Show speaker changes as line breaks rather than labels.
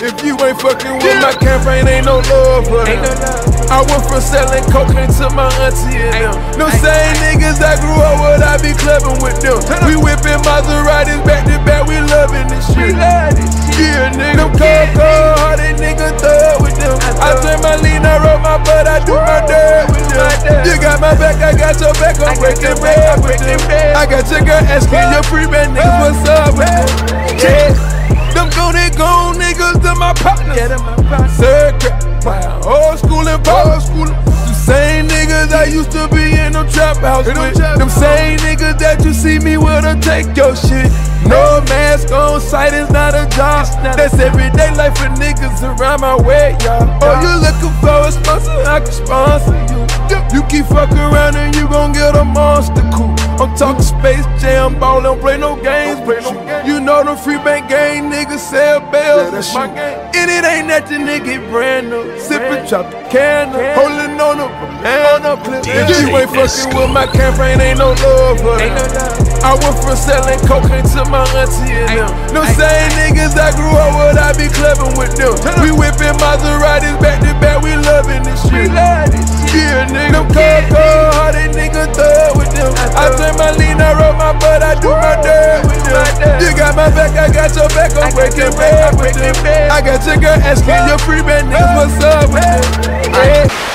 If you ain't fucking with my campaign, ain't no love for them. I went from selling cocaine to my auntie and them. Them same niggas I grew up with, I be clubbing with them. We whipping Maseratis back to back, we loving this shit. Yeah, nigga, cold, hearted nigga thug with them. I turn my lean, I roll my butt, I do my dirt with them. You got my back, I got your back, I'm breaking bread with them. I got your girl asking your free bad niggas what's up with them. Yeah, them gone niggas, them my partners. Circuit, old school and power school. The same niggas I used to be in them trap house with. Them same niggas that you see me with, take your shit. No mask on sight, it's not a job. That's everyday life for niggas around my way, y'all. Oh, you looking for a sponsor? I can sponsor you. You keep fucking around and you gon' get a monster cool. I'm talking Space Jam, ball, don't play no games. You know the free bank gang niggas sell bells. That's my game. And it ain't nothing, nigga, brand new. Sippin', drop the candle, holding on a banana clip. If you ain't fucking with my campaign, ain't no love for them. I went from selling cocaine to my auntie and them. Them same niggas I grew up with, I be clubbing with them. We whipping Maseratis back to back, we loving this shit. Yeah, nigga, cold, hearted nigga thug with them. I turn my lean, I roll my butt, I do my dirt with them. You got my back, I got your back, I'm breaking bread with them. I got your girl asking your free bad niggas what's up with them. Yeah.